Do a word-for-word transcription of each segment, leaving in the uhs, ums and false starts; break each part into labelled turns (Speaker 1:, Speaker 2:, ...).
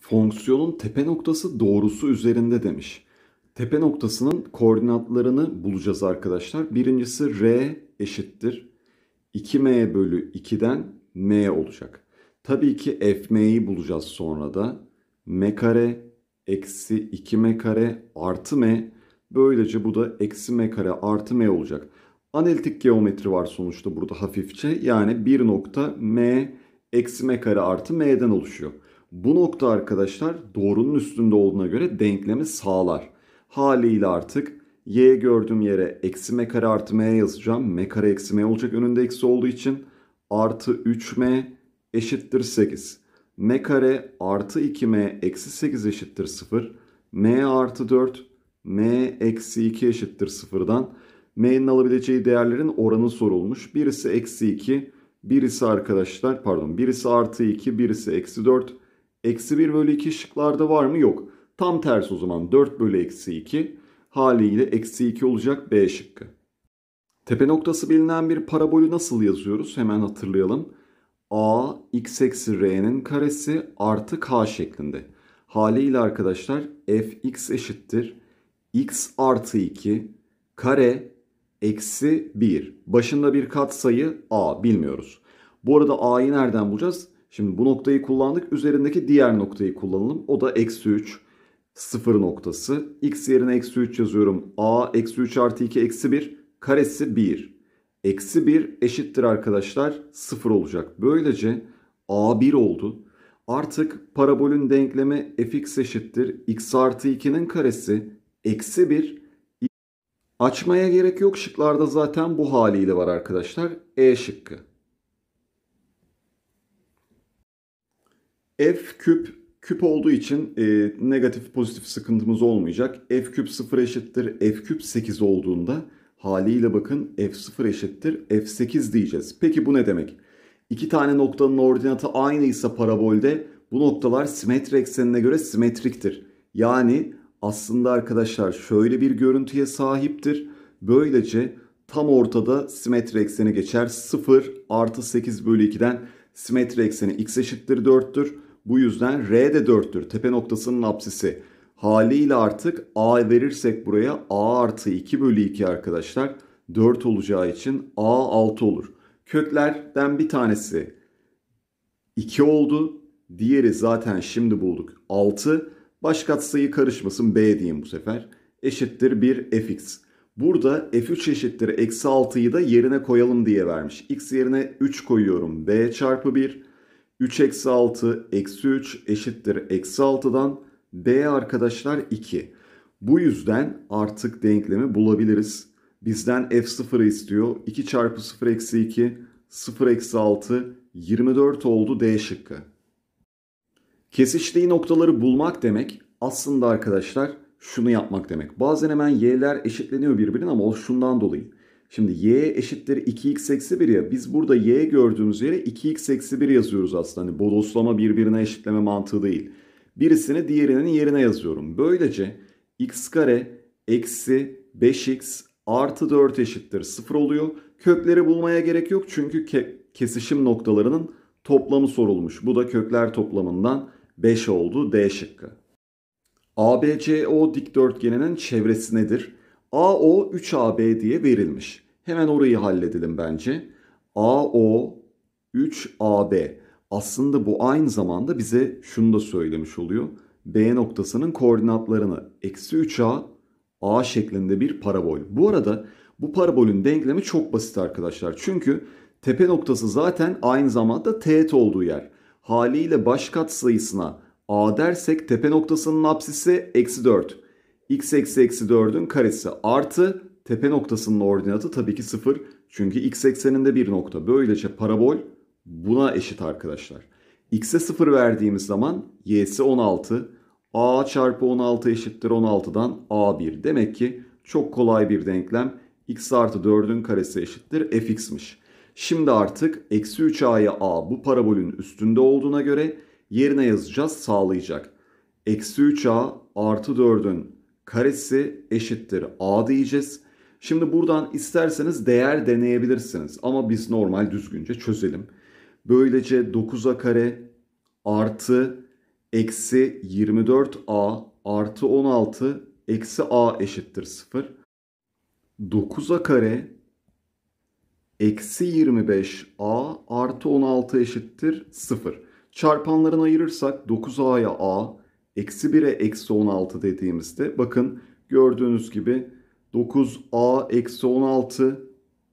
Speaker 1: Fonksiyonun tepe noktası doğrusu üzerinde demiş. Tepe noktasının koordinatlarını bulacağız arkadaşlar. Birincisi r eşittir iki m bölü iki'den m olacak. Tabii ki fm'yi bulacağız sonra da. M kare eksi iki m kare artı m. Böylece bu da eksi m kare artı m olacak. Analitik geometri var sonuçta burada hafifçe. Yani bir nokta m eksi m kare artı m'den oluşuyor. Bu nokta arkadaşlar doğrunun üstünde olduğuna göre denklemi sağlar. Haliyle artık y gördüğüm yere eksi m kare artı m yazacağım. M kare eksi m olacak önünde eksi olduğu için. Artı üç m eşittir sekiz. M kare artı iki m eksi sekiz eşittir sıfır. M artı dört, m eksi iki eşittir sıfırdan. M'nin alabileceği değerlerin oranı sorulmuş. Birisi eksi iki, birisi arkadaşlar pardon birisi artı iki, birisi eksi dört. Eksi bir bölü iki şıklarda var mı? Yok. Tam tersi o zaman dört bölü eksi iki haliyle eksi iki olacak B şıkkı. Tepe noktası bilinen bir parabolü nasıl yazıyoruz? Hemen hatırlayalım. A x eksi r'nin karesi artı k şeklinde. Haliyle arkadaşlar fx eşittir x artı iki kare eksi bir. Başında bir katsayı a bilmiyoruz. Bu arada a'yı nereden bulacağız? Şimdi bu noktayı kullandık. Üzerindeki diğer noktayı kullanalım. O da eksi üç. Sıfır noktası. X yerine eksi üç yazıyorum. A eksi üç artı iki eksi bir. Karesi bir. Eksi bir eşittir arkadaşlar sıfır olacak. Böylece a bir oldu. Artık parabolün denklemi fx eşittir x artı iki'nin karesi eksi bir. Açmaya gerek yok. Şıklarda zaten bu haliyle var arkadaşlar. E şıkkı. F küp küp olduğu için e, negatif pozitif sıkıntımız olmayacak. F küp sıfır eşittir f küp sekiz olduğunda haliyle bakın f sıfır eşittir f sekiz diyeceğiz. Peki bu ne demek? İki tane noktanın ordinatı aynıysa parabolde bu noktalar simetri eksenine göre simetriktir. Yani aslında arkadaşlar şöyle bir görüntüye sahiptir. Böylece tam ortada simetri ekseni geçer. sıfır artı sekiz bölü iki'den simetri ekseni x eşittir dört'tür. Bu yüzden r de dört'tür. Tepe noktasının apsisi. Haliyle artık a verirsek buraya a artı iki bölü iki arkadaşlar. dört olacağı için a altı olur. Köklerden bir tanesi iki oldu. Diğeri zaten şimdi bulduk altı. Baş katsayı karışmasın b diyeyim bu sefer. Eşittir bir fx. Burada f üç eşittir eksi altı'yı da yerine koyalım diye vermiş. X yerine üç koyuyorum. B çarpı bir. üç eksi altı eksi üç eşittir eksi altı'dan b arkadaşlar iki. Bu yüzden artık denklemi bulabiliriz. Bizden f sıfır'ı istiyor. iki çarpı sıfır eksi iki, sıfır eksi altı, yirmi dört oldu D şıkkı. Kesiştiği noktaları bulmak demek aslında arkadaşlar şunu yapmak demek. Bazen hemen y'ler eşitleniyor birbirine ama o şundan dolayı. Şimdi y eşittir iki x eksi bir ya. Biz burada y gördüğümüz yere iki x eksi bir yazıyoruz aslında. Hani bodoslama birbirine eşitleme mantığı değil. Birisini diğerinin yerine yazıyorum. Böylece x kare eksi beş x artı dört eşittir sıfır oluyor. Kökleri bulmaya gerek yok çünkü ke kesişim noktalarının toplamı sorulmuş. Bu da kökler toplamından beş oldu D şıkkı. A B C O dikdörtgeninin çevresi nedir? A O üç A B diye verilmiş. Hemen orayı halledelim bence. A O üç A B. Aslında bu aynı zamanda bize şunu da söylemiş oluyor. B noktasının koordinatlarını eksi üç A A şeklinde bir parabol. Bu arada bu parabolün denklemi çok basit arkadaşlar. Çünkü tepe noktası zaten aynı zamanda teğet olduğu yer. Haliyle baş katsayısına A dersek tepe noktasının apsisi eksi dört. X eksi eksi dört'ün karesi artı tepe noktasının ordinatı tabii ki sıfır. Çünkü x ekseninde bir nokta. Böylece parabol buna eşit arkadaşlar. X'e sıfır verdiğimiz zaman y'si on altı. A çarpı on altı eşittir on altı'dan A bir. Demek ki çok kolay bir denklem. X artı dört'ün karesi eşittir fx'miş. Şimdi artık eksi üç A'ya A bu parabolün üstünde olduğuna göre yerine yazacağız, sağlayacak. Eksi üç A artı dört'ün karesi eşittir A diyeceğiz. Şimdi buradan isterseniz değer deneyebilirsiniz. Ama biz normal düzgünce çözelim. Böylece dokuz A kare artı eksi yirmi dört a artı on altı eksi a eşittir sıfır. dokuza kare eksi yirmi beş a artı on altı eşittir sıfır. Çarpanlarını ayırırsak dokuz a'ya a, eksi bire eksi on altı dediğimizde bakın gördüğünüz gibi dokuz a eksi on altı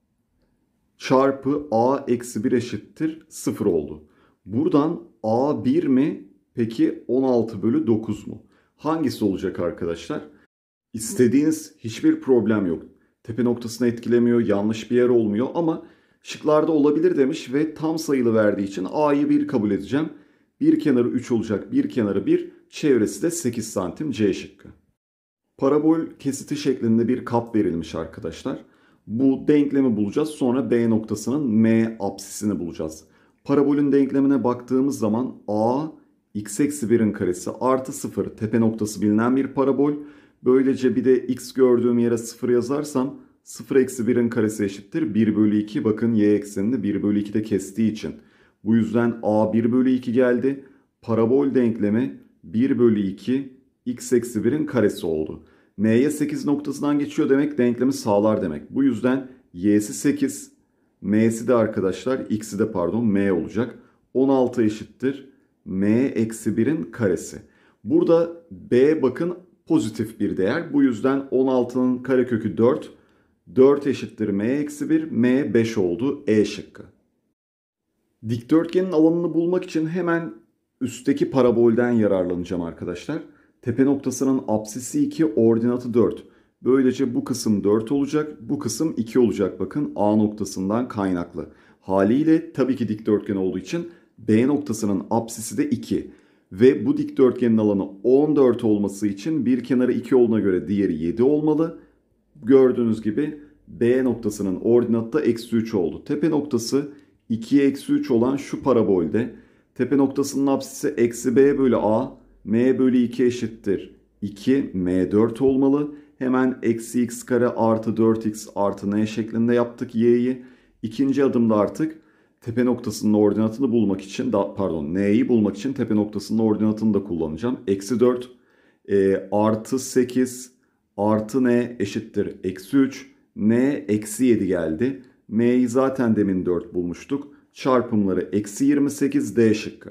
Speaker 1: çarpı a eksi bir eşittir sıfır oldu. Buradan a bir mi? Peki on altı bölü dokuz mu? Hangisi olacak arkadaşlar? İstediğiniz hiçbir problem yok. Tepe noktasını etkilemiyor, yanlış bir yer olmuyor ama şıklarda olabilir demiş ve tam sayılı verdiği için a'yı bir kabul edeceğim. Bir kenarı üç olacak, bir kenarı bir, çevresi de sekiz santim, C şıkkı. Parabol kesiti şeklinde bir kap verilmiş arkadaşlar. Bu denklemi bulacağız. Sonra B noktasının M apsisini bulacağız. Parabolün denklemine baktığımız zaman A x eksi birin karesi artı sıfır tepe noktası bilinen bir parabol. Böylece bir de x gördüğüm yere sıfır yazarsam sıfır eksi birin karesi eşittir bir bölü iki. Bakın y eksenini bir bölü ikide kestiği için. Bu yüzden A bir bölü iki geldi. Parabol denklemi bir bölü iki x eksi birin karesi oldu. M'ye sekiz noktasından geçiyor demek denklemi sağlar demek. Bu yüzden y'si sekiz, m'si de arkadaşlar x'i de pardon m olacak. on altı eşittir m eksi birin karesi. Burada b bakın pozitif bir değer. Bu yüzden on altının karekökü dört. dört eşittir m eksi bir, m beş oldu. E şıkkı. Dikdörtgenin alanını bulmak için hemen üstteki parabolden yararlanacağım arkadaşlar. Tepe noktasının apsisi iki, ordinatı dört. Böylece bu kısım dört olacak, bu kısım iki olacak bakın A noktasından kaynaklı. Haliyle tabii ki dikdörtgen olduğu için B noktasının apsisi de iki. Ve bu dikdörtgenin alanı on dört olması için bir kenarı iki olduğuna göre diğeri yedi olmalı. Gördüğünüz gibi B noktasının ordinatı da eksi üç oldu. Tepe noktası ikiye eksi üç olan şu parabolde tepe noktasının apsisi eksi b bölü a, m bölü iki eşittir iki, m dört olmalı. Hemen eksi x kare artı dört x artı n şeklinde yaptık y'yi. İkinci adımda artık tepe noktasının ordinatını bulmak için, pardon n'yi bulmak için tepe noktasının ordinatını da kullanacağım. Eksi dört e, artı sekiz artı n eşittir eksi üç, n eksi yedi geldi. M'yi zaten demin dört bulmuştuk. Çarpımları eksi yirmi sekiz, D şıkkı.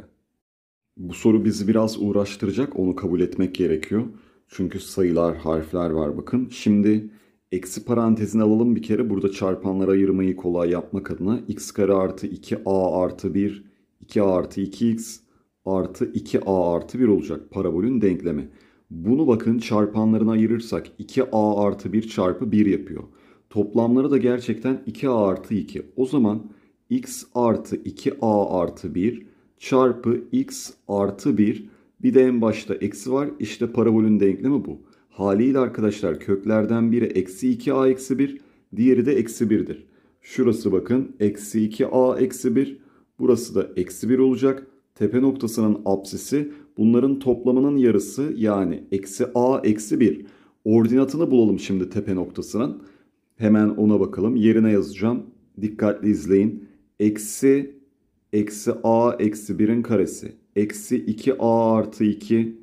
Speaker 1: Bu soru bizi biraz uğraştıracak. Onu kabul etmek gerekiyor. Çünkü sayılar, harfler var bakın. Şimdi eksi parantezini alalım bir kere. Burada çarpanlara ayırmayı kolay yapmak adına. X kare artı iki a artı bir, iki a artı iki x artı iki a artı bir olacak parabolün denklemi. Bunu bakın çarpanlarına ayırırsak iki a artı bir çarpı bir yapıyor. Toplamları da gerçekten iki a artı iki. O zaman x artı iki a artı bir çarpı x artı bir, bir de en başta eksi var. İşte parabolün denklemi bu. Haliyle arkadaşlar köklerden biri eksi iki a eksi bir, diğeri de eksi birdir. Şurası bakın eksi iki a eksi bir, burası da eksi bir olacak. Tepe noktasının apsisi bunların toplamının yarısı yani eksi a eksi bir. Ordinatını bulalım şimdi tepe noktasının. Hemen ona bakalım. Yerine yazacağım. Dikkatli izleyin. Eksi, eksi a eksi birin karesi. Eksi iki a artı iki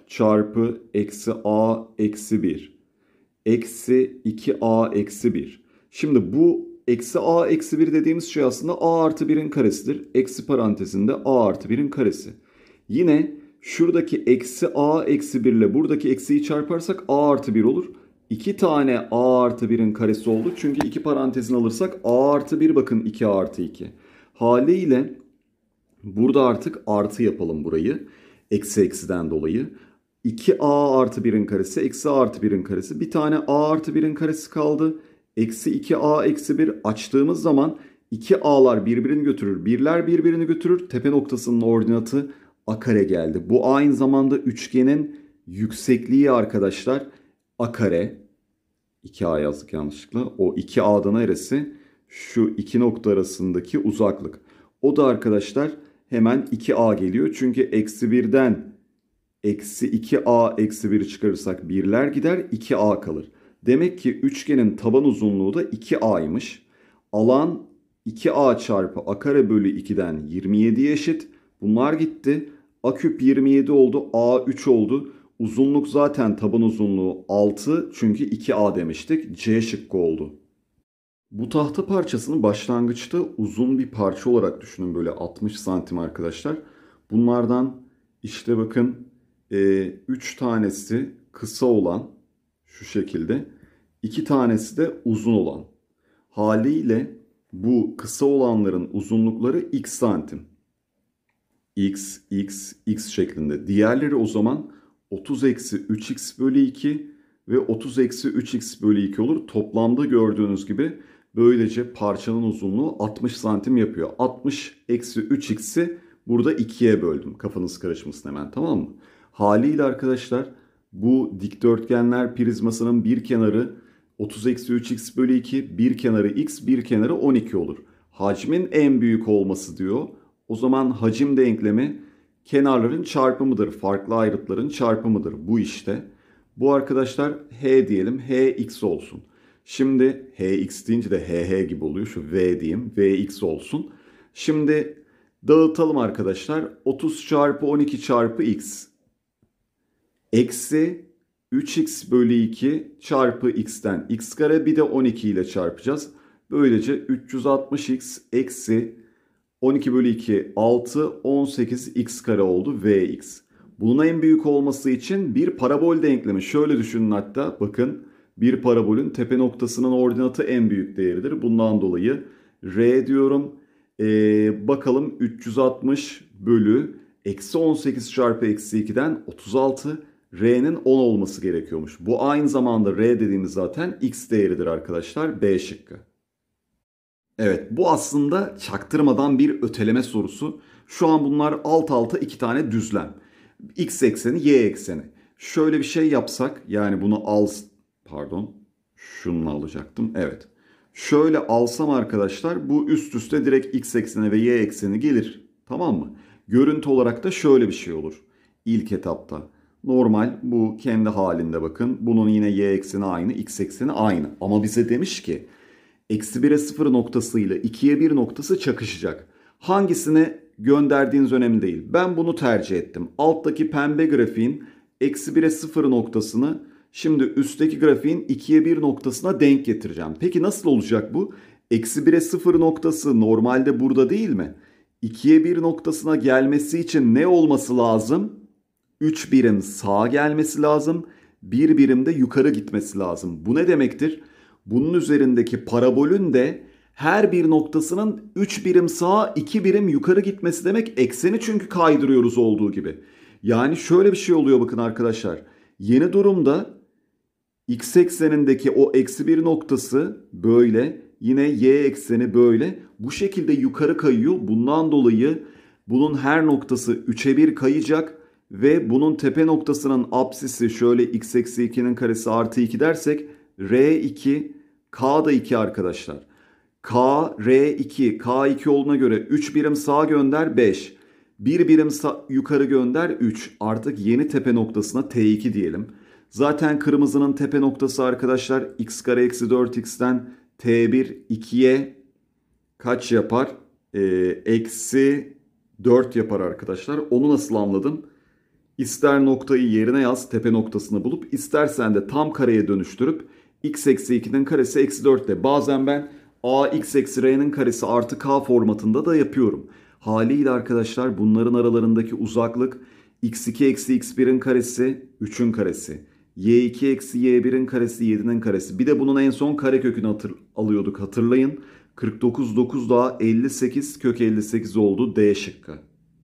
Speaker 1: çarpı eksi a eksi bir. Eksi iki a eksi bir. Şimdi bu eksi a eksi bir dediğimiz şey aslında a artı birin karesidir. Eksi parantezinde a artı birin karesi. Yine şuradaki eksi a eksi bir ile buradaki eksiyi çarparsak a artı bir olur. iki tane a artı birin karesi oldu. Çünkü iki parantezini alırsak a artı bir bakın iki a artı iki. Haliyle burada artık artı yapalım burayı. Eksi eksiden dolayı. iki a artı birin karesi eksi a artı birin karesi. Bir tane a artı birin karesi kaldı. Eksi iki a eksi bir açtığımız zaman iki a'lar birbirini götürür. Birler birbirini götürür. Tepe noktasının ordinatı a kare geldi. Bu aynı zamanda üçgenin yüksekliği arkadaşlar. A kare. iki a yazdık yanlışlıkla. O iki a'da neresi? Şu iki nokta arasındaki uzaklık. O da arkadaşlar hemen iki a geliyor. Çünkü eksi birden eksi iki a eksi biri çıkarırsak birler gider. iki a kalır. Demek ki üçgenin taban uzunluğu da iki a'ymış. Alan iki a çarpı a kare bölü iki'den yirmi yediye eşit. Bunlar gitti. A küp yirmi yedi oldu. A üç oldu. Uzunluk zaten taban uzunluğu altı. Çünkü iki A demiştik. C şıkkı oldu. Bu tahta parçasını başlangıçta uzun bir parça olarak düşünün. Böyle altmış santim arkadaşlar. Bunlardan işte bakın üç tanesi kısa olan şu şekilde. iki tanesi de uzun olan. Haliyle bu kısa olanların uzunlukları x santim. X, x, x şeklinde. Diğerleri o zaman otuz eksi üç x bölü iki ve otuz eksi üç x bölü iki olur. Toplamda gördüğünüz gibi böylece parçanın uzunluğu altmış santim yapıyor. altmış eksi üç x'i burada ikiye böldüm. Kafanız karışmasın hemen, tamam mı? Haliyle arkadaşlar bu dikdörtgenler prizmasının bir kenarı otuz eksi üç x bölü iki, bir kenarı x, bir kenarı on iki olur. Hacmin en büyük olması diyor. O zaman hacim denklemi kenarların çarpımıdır. Farklı ayrıtların çarpımıdır bu işte. Bu arkadaşlar h diyelim. Hx olsun. Şimdi hx deyince de hh gibi oluyor. Şu v diyeyim. Vx olsun. Şimdi dağıtalım arkadaşlar. otuz çarpı on iki çarpı x. Eksi üç x bölü iki çarpı x'ten x kare, bir de on iki ile çarpacağız. Böylece üç yüz altmış x eksi on iki bölü iki altı, on sekiz x kare oldu vx. Bunun en büyük olması için bir parabol denklemi. Şöyle düşünün hatta, bakın bir parabolün tepe noktasının ordinatı en büyük değeridir. Bundan dolayı r diyorum. Ee, bakalım üç yüz altmış bölü eksi on sekiz çarpı eksi iki'den otuz altı. R'nin on olması gerekiyormuş. Bu aynı zamanda R dediğimiz zaten x değeridir arkadaşlar. B şıkkı. Evet, bu aslında çaktırmadan bir öteleme sorusu. Şu an bunlar alt alta iki tane düzlem. X ekseni, Y ekseni. Şöyle bir şey yapsak, yani bunu al, pardon, şunu alacaktım. Evet. Şöyle alsam arkadaşlar, bu üst üste direkt X ekseni ve Y ekseni gelir. Tamam mı? Görüntü olarak da şöyle bir şey olur. İlk etapta. Normal bu kendi halinde bakın. Bunun yine Y ekseni aynı, X ekseni aynı. Ama bize demiş ki eksi bire sıfır noktasıyla ikiye bir noktası çakışacak. Hangisine gönderdiğiniz önemli değil. Ben bunu tercih ettim. Alttaki pembe grafiğin eksi bire sıfır noktasını şimdi üstteki grafiğin ikiye bir noktasına denk getireceğim. Peki nasıl olacak bu? Eksi bire sıfır noktası normalde burada değil mi? ikiye bir noktasına gelmesi için ne olması lazım? üç birim sağa gelmesi lazım. bir birim de yukarı gitmesi lazım. Bu ne demektir? Bunun üzerindeki parabolün de her bir noktasının üç birim sağa, iki birim yukarı gitmesi demek. Ekseni çünkü kaydırıyoruz olduğu gibi. Yani şöyle bir şey oluyor bakın arkadaşlar. Yeni durumda x eksenindeki o eksi bir noktası böyle. Yine y ekseni böyle. Bu şekilde yukarı kayıyor. Bundan dolayı bunun her noktası üçe bir kayacak. Ve bunun tepe noktasının apsisi şöyle x eksi iki'nin karesi artı iki dersek r iki, k da iki arkadaşlar. K, r iki, k iki olduğuna göre üç birim sağa gönder beş. bir birim yukarı gönder üç. Artık yeni tepe noktasına t iki diyelim. Zaten kırmızının tepe noktası arkadaşlar x kare eksi dört x'ten t bir ikiye kaç yapar? Ee, eksi dört yapar arkadaşlar. Onu nasıl anladım? İster noktayı yerine yaz, tepe noktasını bulup, istersen de tam kareye dönüştürüp x eksi iki'nin karesi eksi dört de. Bazen ben a x eksi r'nin karesi artı k formatında da yapıyorum. Haliyle arkadaşlar bunların aralarındaki uzaklık x iki eksi x bir'in karesi üçün karesi. y iki eksi y bir'in karesi yedi'nin karesi. Bir de bunun en son karekökünü hatır, alıyorduk hatırlayın. kırk dokuz dokuz daha elli sekiz kök elli sekiz oldu D şıkkı.